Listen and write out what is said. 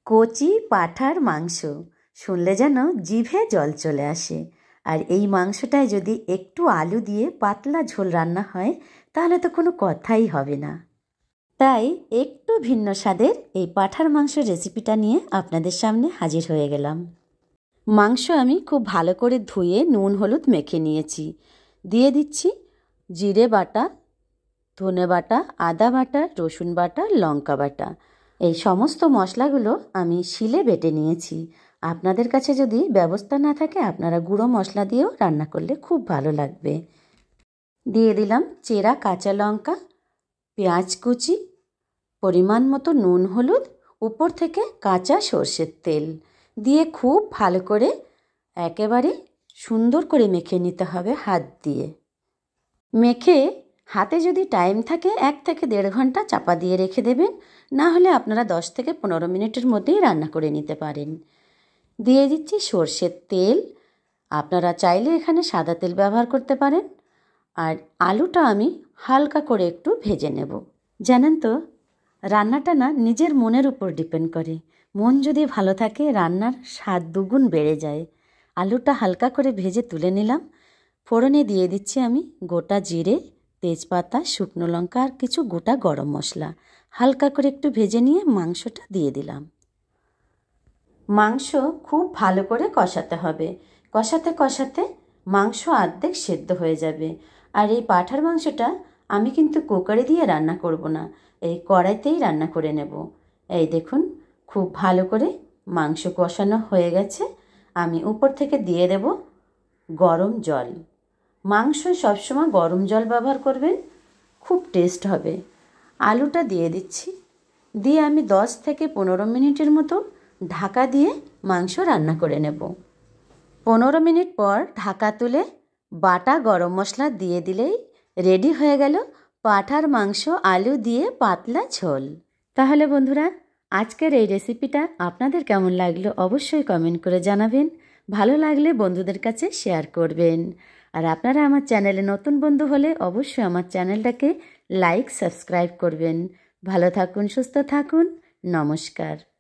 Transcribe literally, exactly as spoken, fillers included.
কচি পাঁঠার মাংস শুনলে যেন জিভে জল চলে আসে। আর এই মাংসটায় যদি একটু আলু দিয়ে পাতলা ঝোল রান্না হয় তাহলে তো কোনো কথাই হবে না। তাই একটু ভিন্ন স্বাদের এই পাঁঠার মাংস রেসিপিটা নিয়ে আপনাদের সামনে হাজির হয়ে গেলাম। মাংস আমি খুব ভালো করে ধুয়ে নুন হলুদ মেখে নিয়েছি। দিয়ে দিচ্ছি জিরে বাটা, ধনে বাটা, আদা বাটা, রসুন বাটা, লঙ্কা বাটা। এই সমস্ত মশলাগুলো আমি শিলে বেটে নিয়েছি। আপনাদের কাছে যদি ব্যবস্থা না থাকে আপনারা গুঁড়ো মশলা দিয়েও রান্না করলে খুব ভালো লাগবে। দিয়ে দিলাম চেরা কাঁচা লঙ্কা, পেঁয়াজ কুচি, পরিমাণ মতো নুন হলুদ, উপর থেকে কাঁচা সর্ষের তেল দিয়ে খুব ভালো করে একেবারে সুন্দর করে মেখে নিতে হবে হাত দিয়ে। মেখে হাতে যদি টাইম থাকে এক থেকে দেড় ঘন্টা চাপা দিয়ে রেখে দেবেন, না হলে আপনারা দশ থেকে পনেরো মিনিটের মধ্যেই রান্না করে নিতে পারেন। দিয়ে দিচ্ছি সর্ষের তেল, আপনারা চাইলে এখানে সাদা তেল ব্যবহার করতে পারেন। আর আলুটা আমি হালকা করে একটু ভেজে নেব। জানেন তো, রান্নাটা না নিজের মনের উপর ডিপেন্ড করে। মন যদি ভালো থাকে রান্নার স্বাদ দুগুণ বেড়ে যায়। আলুটা হালকা করে ভেজে তুলে নিলাম। ফোড়নে দিয়ে দিচ্ছি আমি গোটা জিরে, তেজপাতা, শুকনো লঙ্কা আর কিছু গোটা গরম মশলা। হালকা করে একটু ভেজে নিয়ে মাংসটা দিয়ে দিলাম। মাংস খুব ভালো করে কষাতে হবে। কষাতে কষাতে মাংস অর্ধেক সেদ্ধ হয়ে যাবে। আর এই পাঁঠার মাংসটা আমি কিন্তু কুকারে দিয়ে রান্না করব না, এই কড়াইতেই রান্না করে নেব। এই দেখুন খুব ভালো করে মাংস কষানো হয়ে গেছে। আমি উপর থেকে দিয়ে দেব গরম জল। মাংস সবসময় গরম জল ব্যবহার করবেন, খুব টেস্ট হবে। আলুটা দিয়ে দিচ্ছি, দিয়ে আমি দশ থেকে পনেরো মিনিটের মতো ঢাকা দিয়ে মাংস রান্না করে নেব। পনেরো মিনিট পর ঢাকা তুলে বাটা গরম মশলা দিয়ে দিলেই রেডি হয়ে গেল পাঁঠার মাংস আলু দিয়ে পাতলা ঝোল। তাহলে বন্ধুরা, আজকের এই রেসিপিটা আপনাদের কেমন লাগলো অবশ্যই কমেন্ট করে জানাবেন। ভালো লাগলে বন্ধুদের কাছে শেয়ার করবেন। আর আপনারা আমার চ্যানেলে নতুন বন্ধু হলে অবশ্যই আমার চ্যানেলটাকে লাইক সাবস্ক্রাইব করবেন। ভালো থাকুন, সুস্থ থাকুন, নমস্কার।